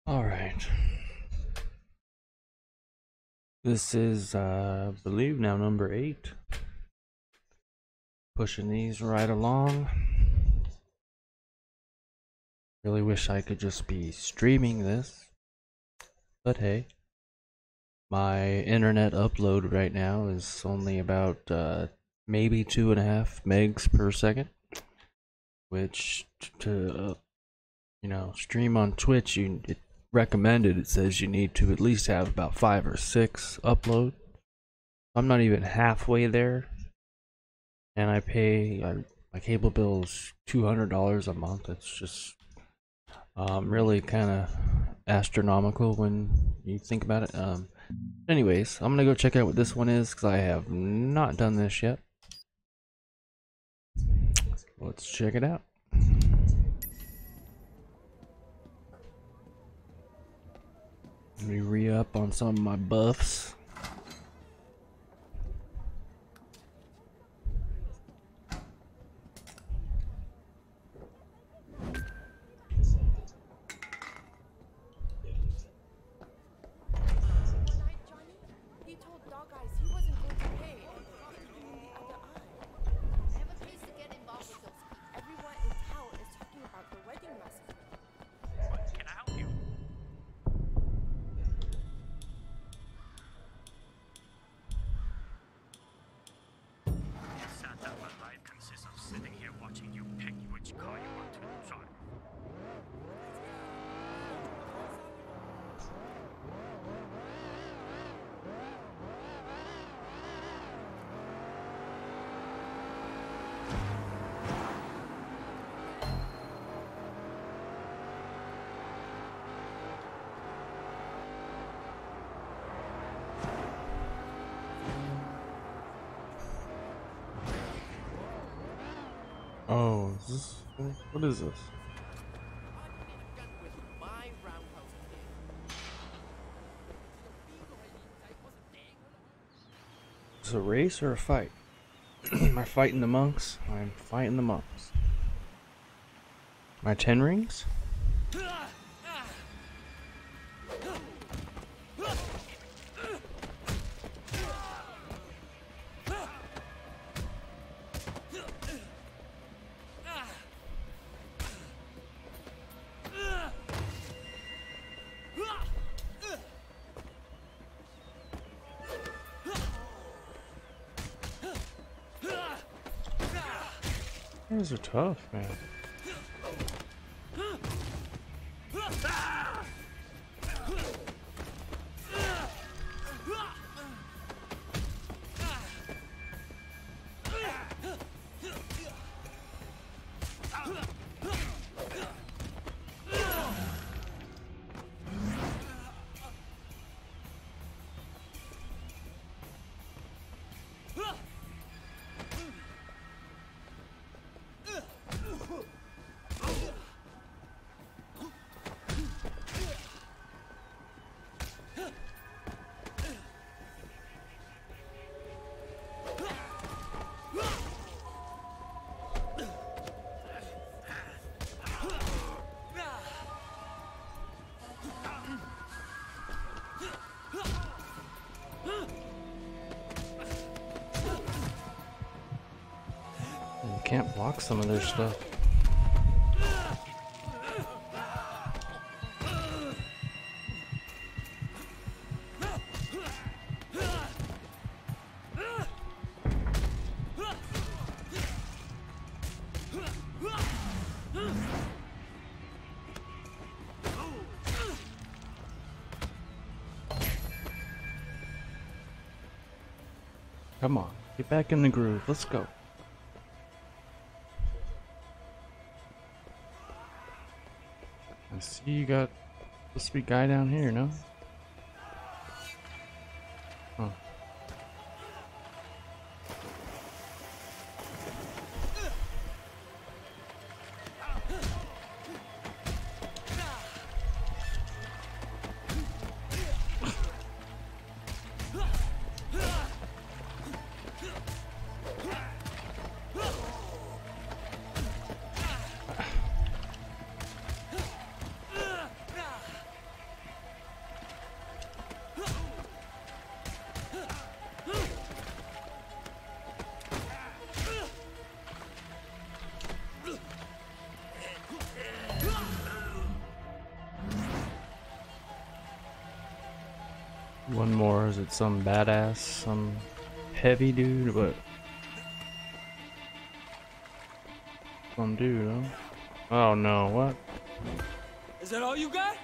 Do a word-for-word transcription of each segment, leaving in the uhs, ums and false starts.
All right. This is, uh, I believe now number eight. Pushing these right along. Really wish I could just be streaming this, but hey, my internet upload right now is only about uh, maybe two and a half megs per second, which to uh, you know stream on Twitch, you it recommended it says you need to at least have about five or six upload. I'm not even halfway there, and I pay I, my cable bill is two hundred dollars a month. It's just um, really kind of astronomical when you think about it. Um, anyways, I'm gonna go check out what this one is because I have not done this yet. Let's check it out. Let me re-up on some of my buffs. Oh, is this, what is this? Is it a race or a fight? Am I fighting the monks? I'm fighting the monks. My ten rings? These are tough, man. Can't block some of their stuff. Come on, get back in the groove. Let's go. I see you got the sweet guy down here, no? Huh. One more. Is it some badass, some heavy dude? But some dude, huh? Oh no! What? Is that all you got?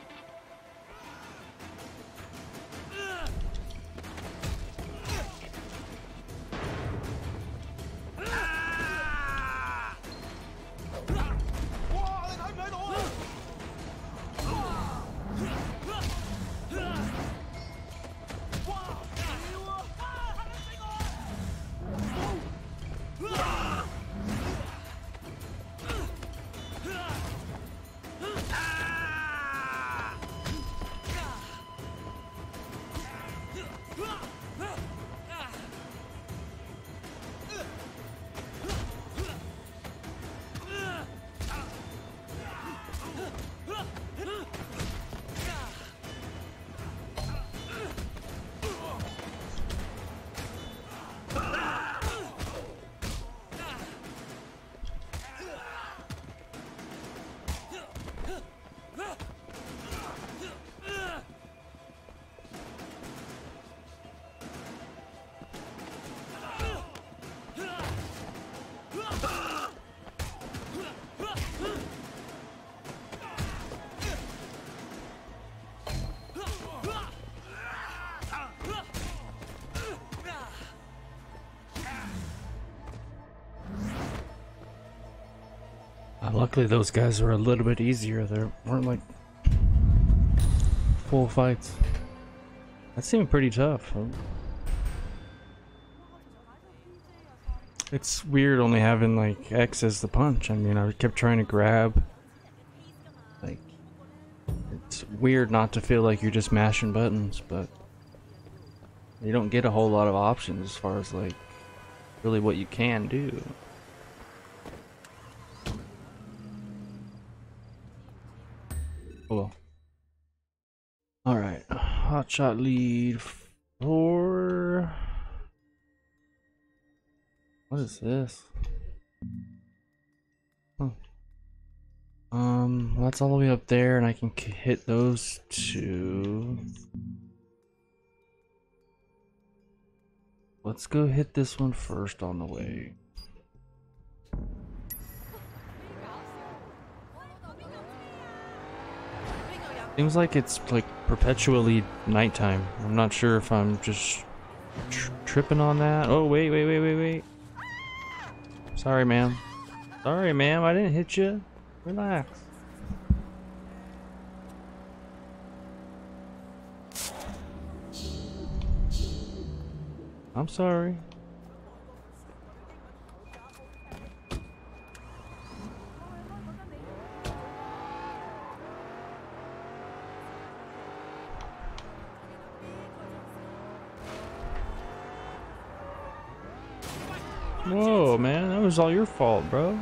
Luckily those guys were a little bit easier. They weren't like full fights. That seemed pretty tough. It's weird only having like X as the punch. I mean, I kept trying to grab. Like, it's weird not to feel like you're just mashing buttons, but you don't get a whole lot of options as far as like really what you can do. Cool. Alright, hotshot lead for... What is this? Huh. Um, well, that's all the way up there, and I can hit those two. Let's go hit this one first on the way. Seems like it's like perpetually nighttime. I'm not sure if I'm just tr tripping on that. Oh, wait, wait, wait, wait, wait. Sorry, ma'am. Sorry, ma'am. I didn't hit you. Relax. I'm sorry. Whoa, man, that was all your fault, bro.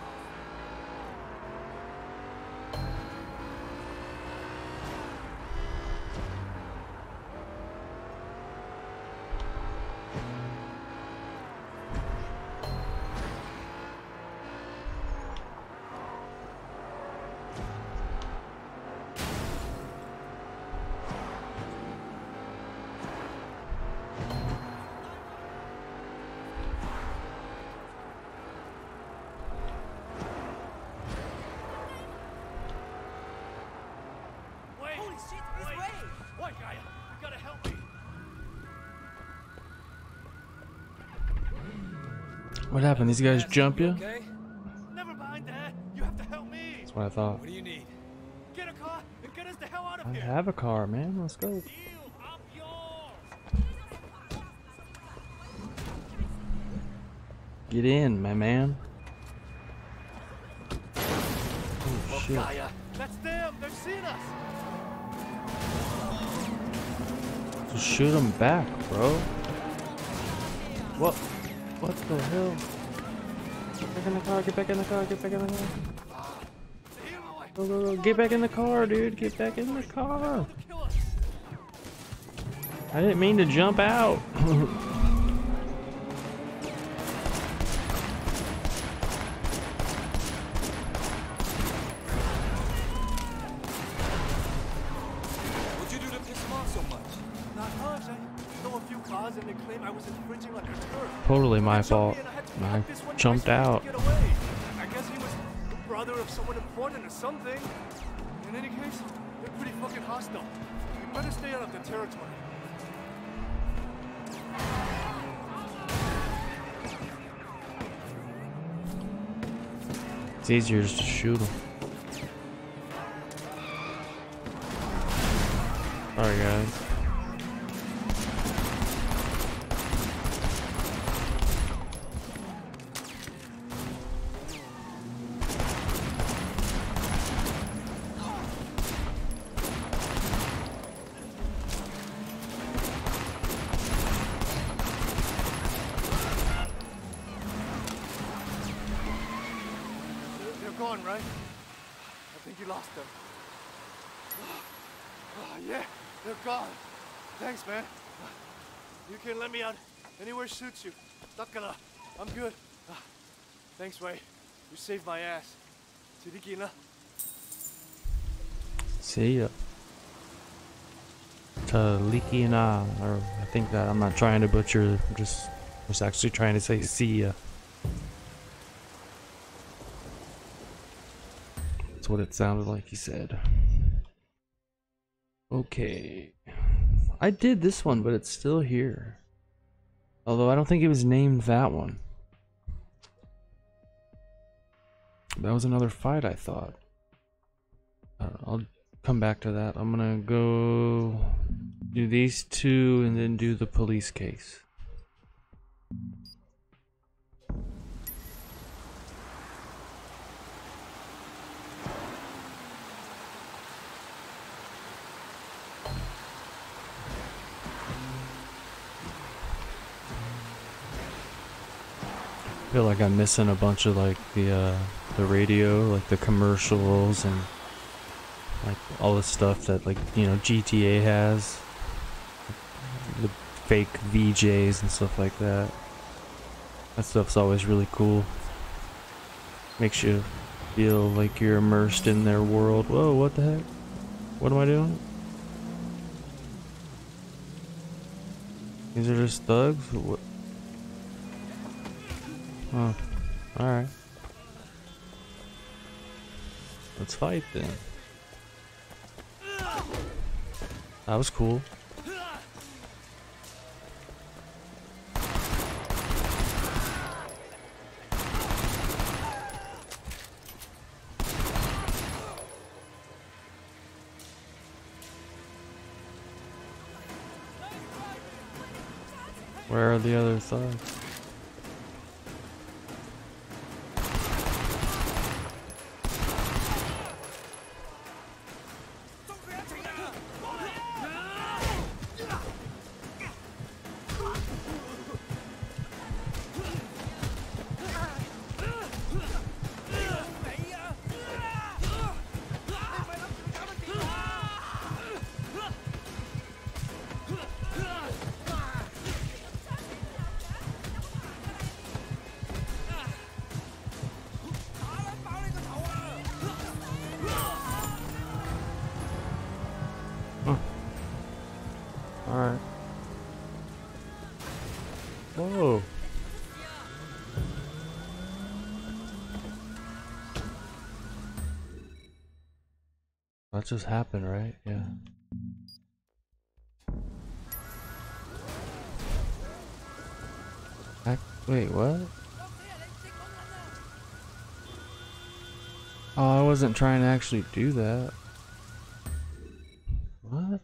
What happened? These guys jump you? Okay? Never mind that. You have to help me. That's what I thought. What do you need? Get a car and get us the hell out of I here. have a car, man. Let's go. Deal, I'm yours. Get in, my man. Oh shit. Gaia, that's them. They've seen us. Just shoot them back, bro. What? What the hell? Get back in the car, get back in the car, get back in the car. Go, go, go. Get back in the car, dude. Get back in the car. I didn't mean to jump out. What'd you do to piss him off so much? Not much. then they claim I was infringing on their turf. Totally my They took fault. me and I had to I cut this one guy's jumped throat to out. get away. I guess he was the brother of someone important or something. In any case, they're pretty fucking hostile. We better stay out of their territory. It's easier just to shoot them. Sorry guys. They're gone, right? I think you lost them. Oh, yeah, they're gone. Thanks, man. You can let me out anywhere suits you. Takala, I'm good. Thanks, Ray. You saved my ass. Tirikina. See ya. Talikina, or I think that I'm not trying to butcher, I'm just was actually trying to say see ya. That's what it sounded like he said. Okay. I did this one, but it's still here. Although I don't think it was named that one. That was another fight, I thought. I don't know, I'll come back to that. I'm gonna go do these two and then do the police case. I feel like I'm missing a bunch of like the uh, the radio, like the commercials and like all the stuff that like, you know, G T A has, the fake V Js and stuff like that. That stuff's always really cool. Makes you feel like you're immersed in their world. Whoa, what the heck? What am I doing? These are just thugs? What? Oh, alright. Let's fight then. That was cool. Where are the other thugs? Alright. Whoa. That just happened, right? Yeah. I, wait, what? Oh, I wasn't trying to actually do that. What?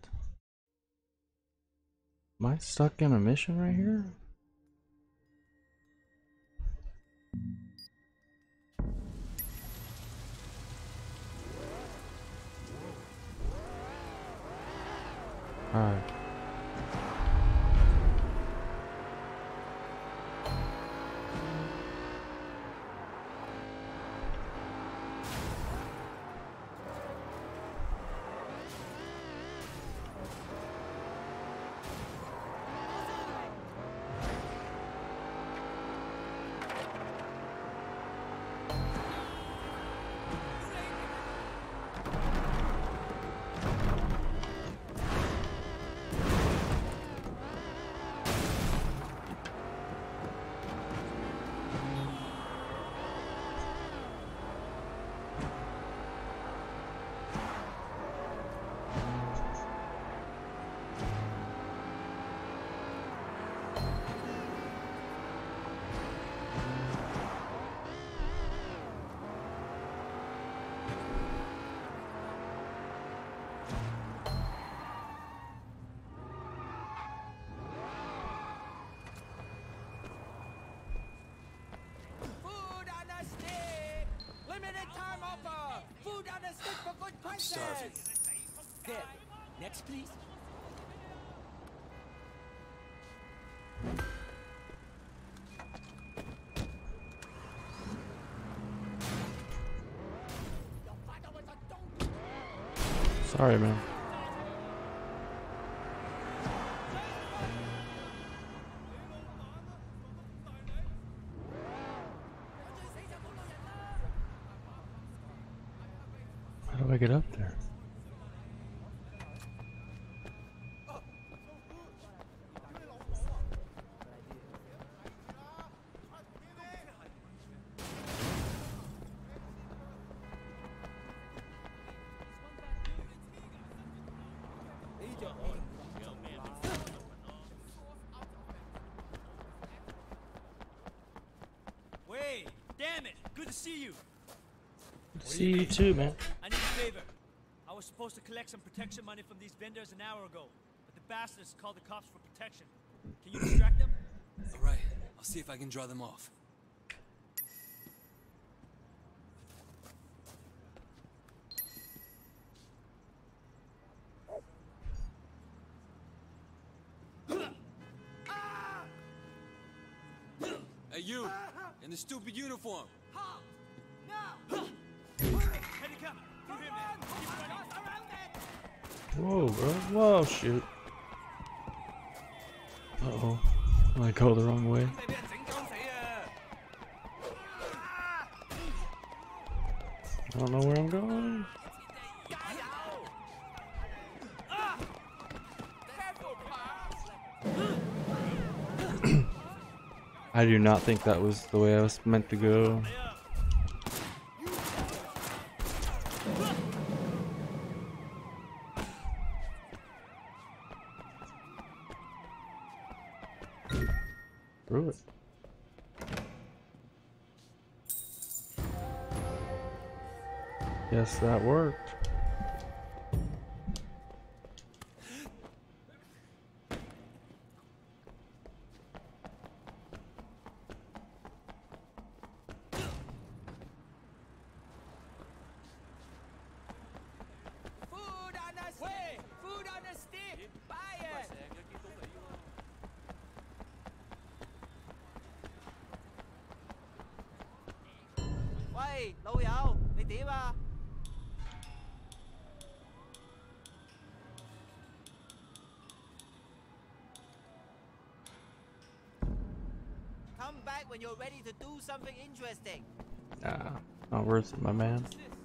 Am I stuck in a mission right here? Alright. I'm starving. There. Next, please. Sorry, man. How do I get up there? Wait, damn it! Good to see you. See you too, man. I need a favor. I was supposed to collect some protection money from these vendors an hour ago, but the bastards called the cops for protection. Can you distract them? All right, I'll see if I can draw them off. Hey, you! In the stupid uniform! Hey, head it come. Through him, man. Keep running. Whoa, bro. Whoa, shoot. Uh oh. I go the wrong way. I don't know where I'm going. I do not think that was the way I was meant to go. Through it. Yes, that worked. Food on the stick. Food on the stick. Buy it. 喂，老友，你點啊 ？Come back when you're ready to do something interesting. Nah, not worth it, my man.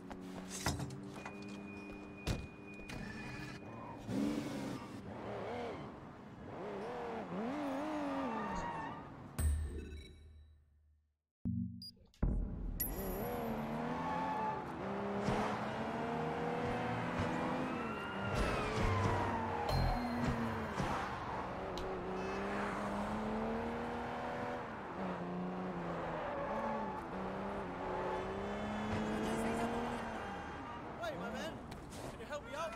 Hey, my man, can you help me out?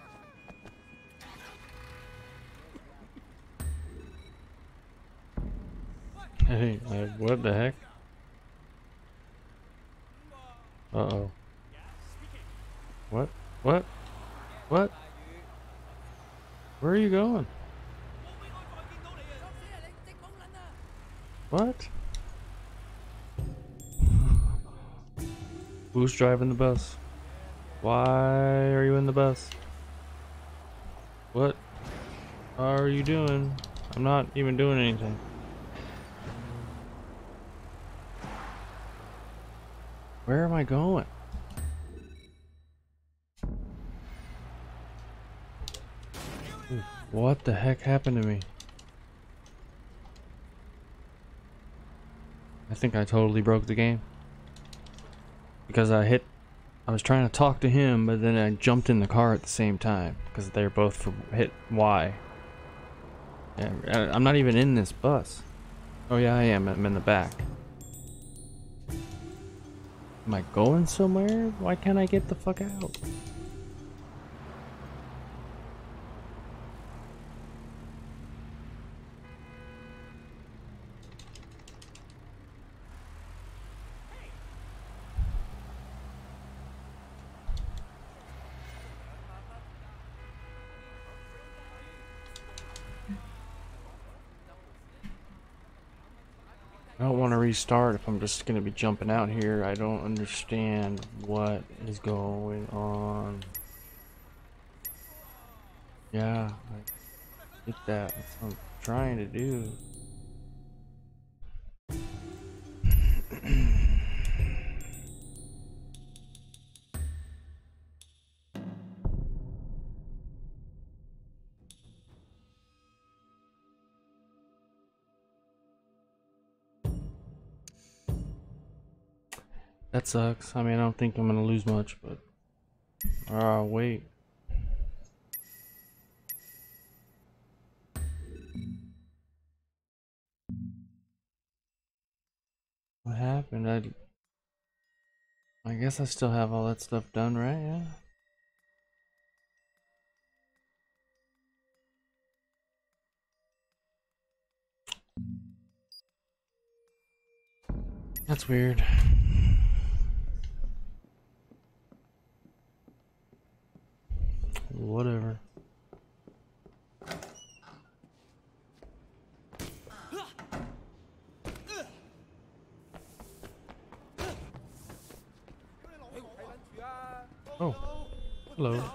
Hey, like, what the heck? Uh oh. What? What? What? Where are you going? What? Who's driving the bus? Why are you in the bus? What are you doing? I'm not even doing anything. Where am I going? What the heck happened to me? I think I totally broke the game. Because I hit... I was trying to talk to him, but then I jumped in the car at the same time. Because they're both for hit Y. Yeah, I- I'm not even in this bus. Oh yeah, I am. I'm in the back. Am I going somewhere? Why can't I get the fuck out? I don't want to restart if I'm just going to be jumping out here. I don't understand what is going on. Yeah, I get that. That's what I'm trying to do. That sucks. I mean, I don't think I'm gonna lose much, but ah, uh, wait. What happened? I I guess I still have all that stuff done, right? Yeah. That's weird. Whatever. Oh, hello.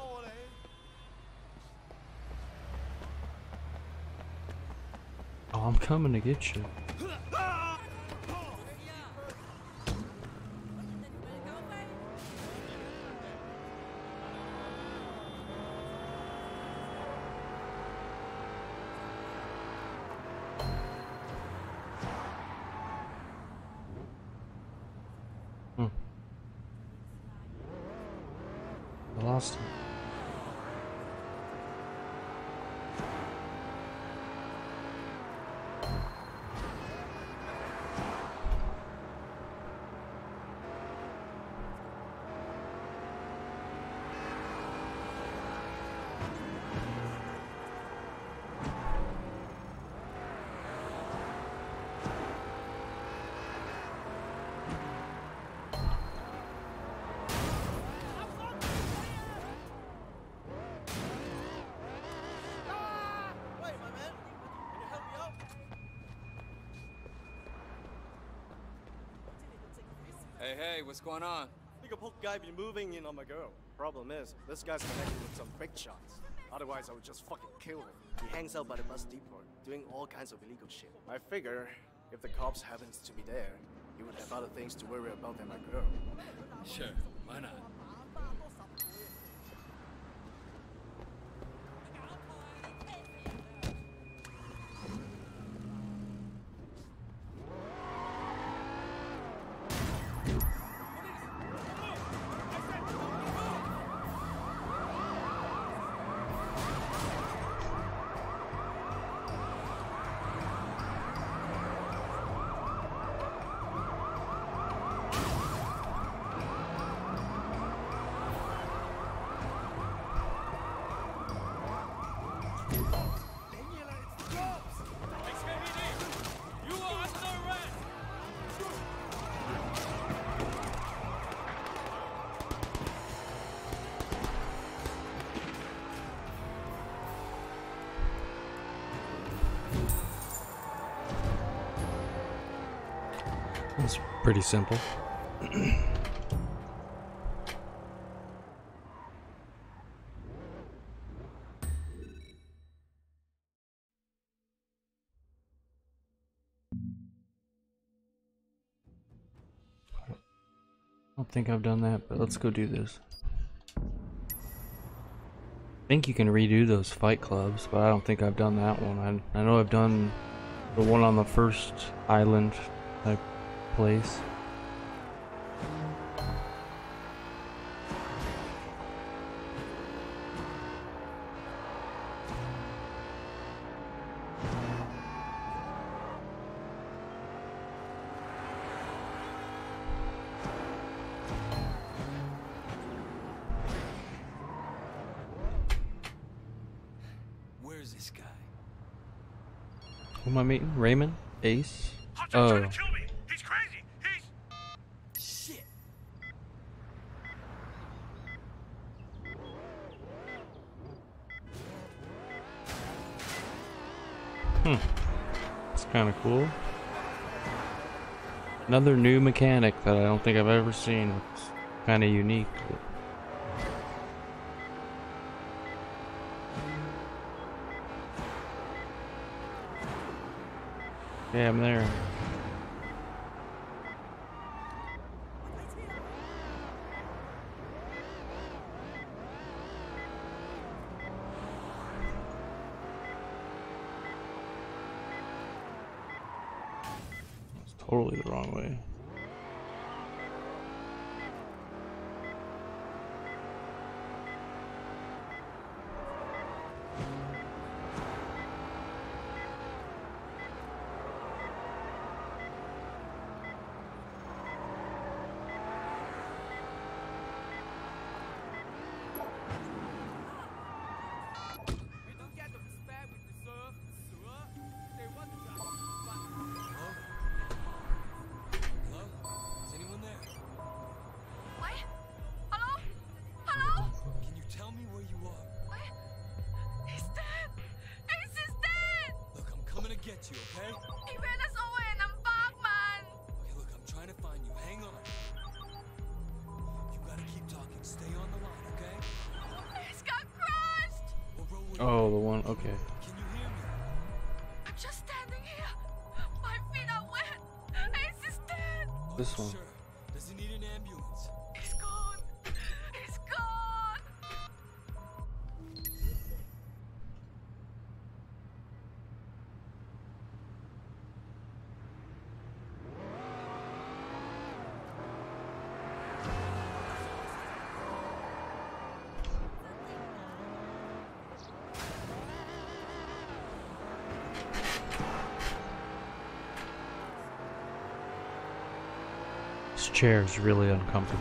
Oh, I'm coming to get you. Hmm. I lost him. Hey, hey, what's going on? Big old guy be moving in on my girl. Problem is, this guy's connected with some big shots. Otherwise, I would just fucking kill him. He hangs out by the bus depot, doing all kinds of illegal shit. I figure, if the cops happens to be there, he would have other things to worry about than my girl. Sure, why not? It's pretty simple. I don't think I've done that, but let's go do this. I think you can redo those fight clubs, but I don't think I've done that one. I, I know I've done the one on the first island type place. Where's this guy? Who am I meeting? Raymond? Ace? Hutcher's Oh. trying to kill me! He's crazy! He's... Shit! Hmm. It's kind of cool. Another new mechanic that I don't think I've ever seen. It's kind of unique. Yeah, I'm there. It's totally the wrong way. You, okay? He ran us over in a bog, man! Okay, look, I'm trying to find you. Hang on. You gotta keep talking. Stay on the line, okay? He's got crushed! Oh, the one, okay. Can you hear me? I'm just standing here. My feet are wet. Ace is dead. This Oh, one. sure. Does he need an ambulance? He's gone. He's gone. This chair is really uncomfortable.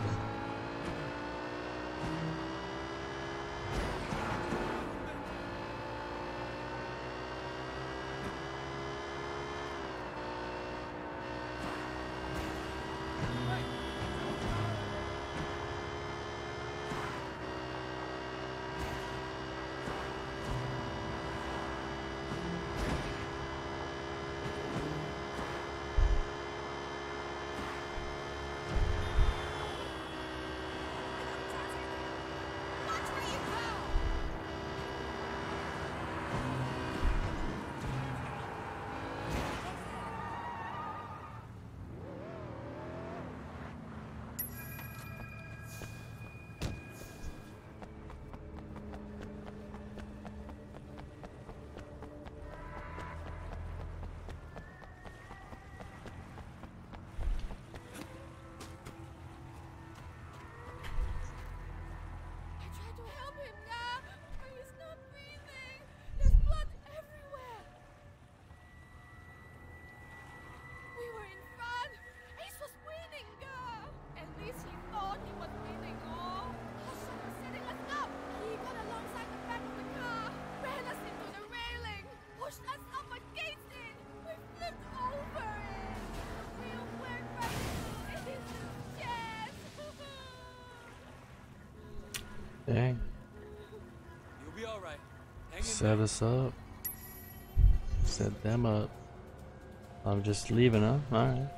Dang. You'll be all right. Hang in Set there. us up. Set them up. I'm just leaving, huh? Alright.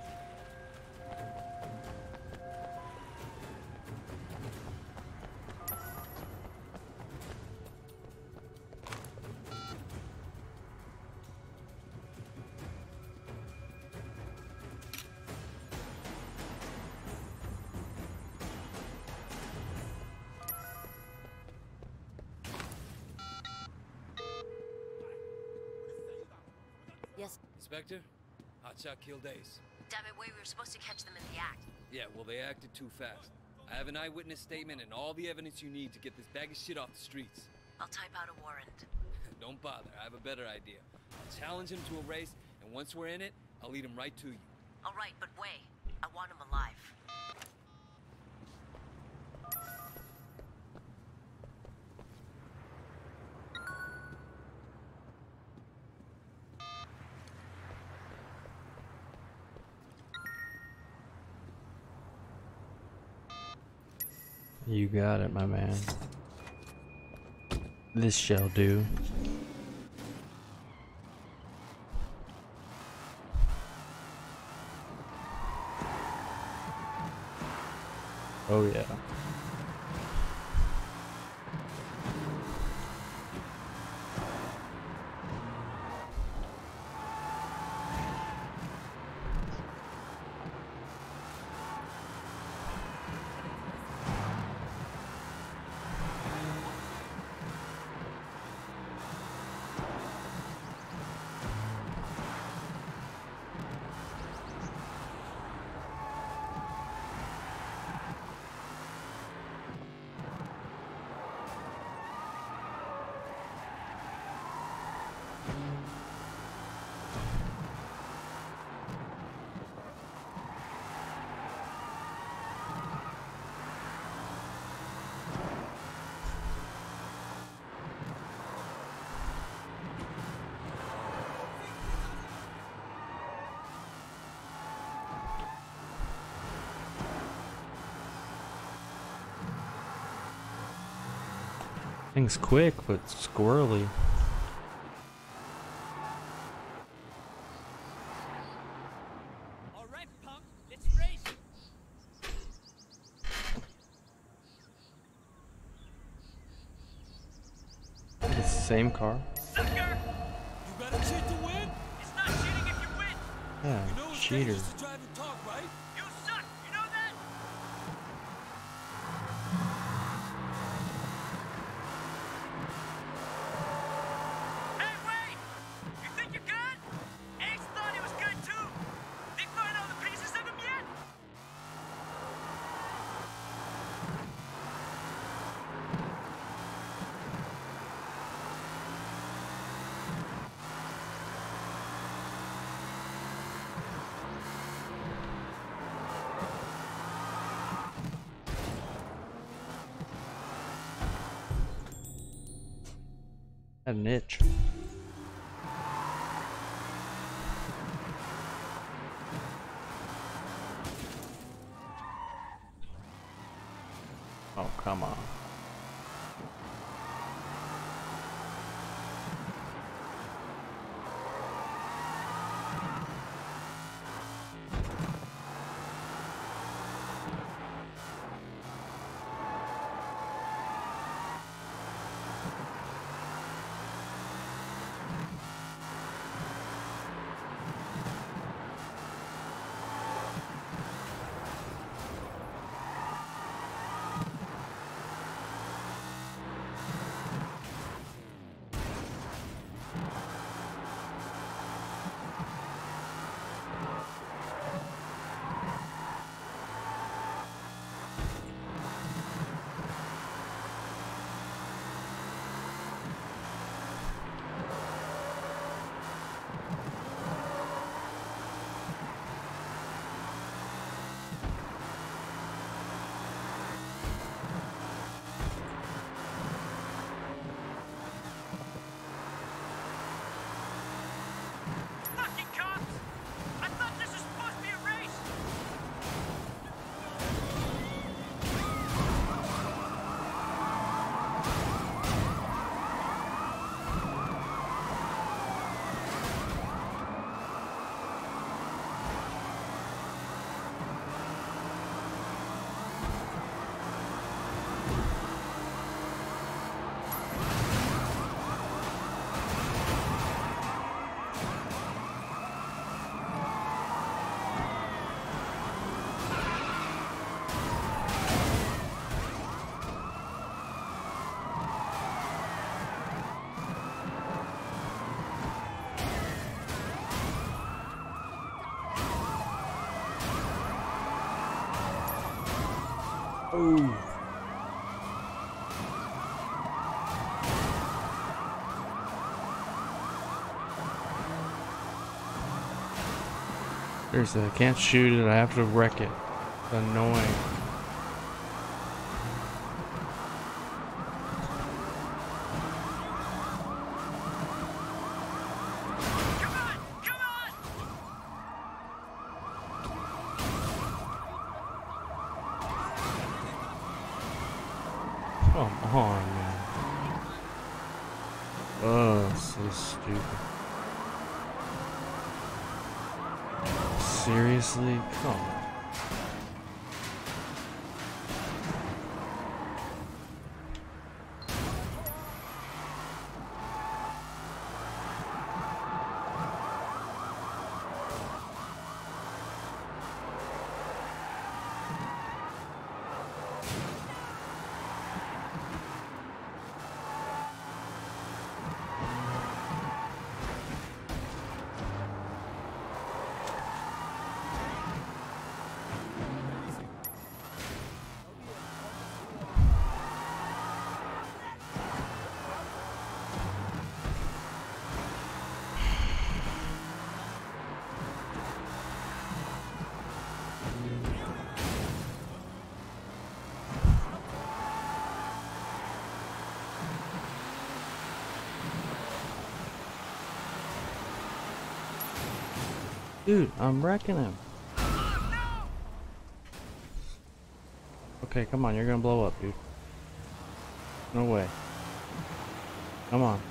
Yes, Inspector, Hotshot killed Ace. damn it, we were supposed to catch them in the act. Yeah, well, they acted too fast. I have an eyewitness statement and all the evidence you need to get this bag of shit off the streets. I'll type out a warrant. Don't bother, I have a better idea. I'll challenge him to a race, and once we're in it, I'll lead him right to you. All right, but wait. I want him alive. You got it, my man. This shall do. Oh yeah. Thing's quick, but squirrely. All right, punk, let's race. It's the same car? Sucker! You gotta cheat to win? It's not cheating if you win. Yeah, You know it's cheater. dangerous to drive and talk, right? You suck. You know that? Hey, wait! You think you're good? Ace thought he was good too. Did you find all the pieces of him yet? Had an itch. Oh, come on. Fucking cops! I thought this was supposed to be a race. Oh. Seriously, I can't shoot it, I have to wreck it. It's annoying. Come on! Come on! Come on, man. Oh, so stupid. Seriously? Come on. Dude, I'm wrecking him. Okay, come on, you're gonna blow up, dude. No way. Come on.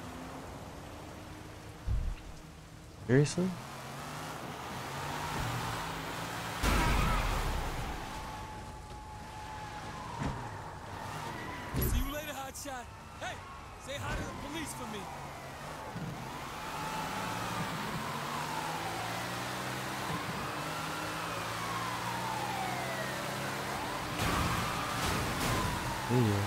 Seriously? See you later, hotshot. Hey, say hi to the police for me. Yeah.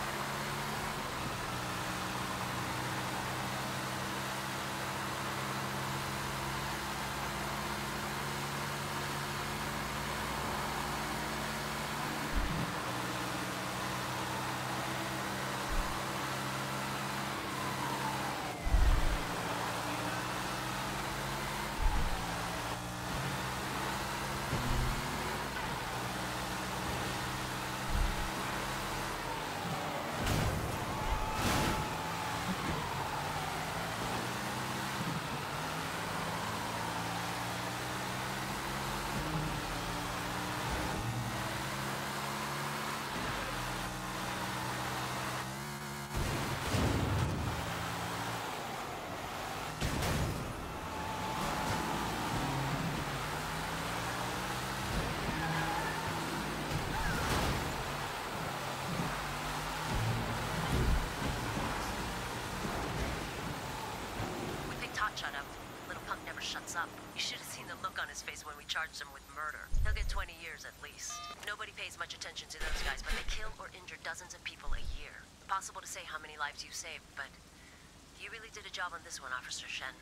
We picked Hotshot up. Little punk never shuts up. You should have seen the look on his face when we charged him with murder. He'll get twenty years at least. Nobody pays much attention to those guys, but they kill or injure dozens of people a year. Impossible to say how many lives you saved, but you really did a job on this one, Officer Shen.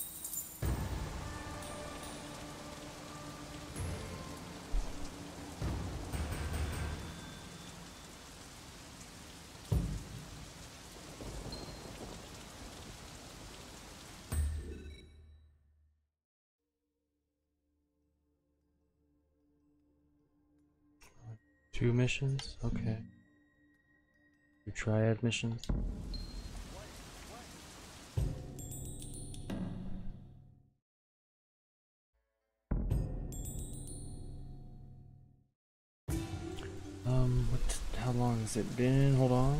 Two missions? Okay. Two triad missions. Um, what, how long has it been? Hold on.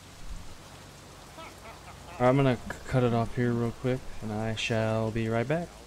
I'm gonna c- cut it off here real quick, and I shall be right back.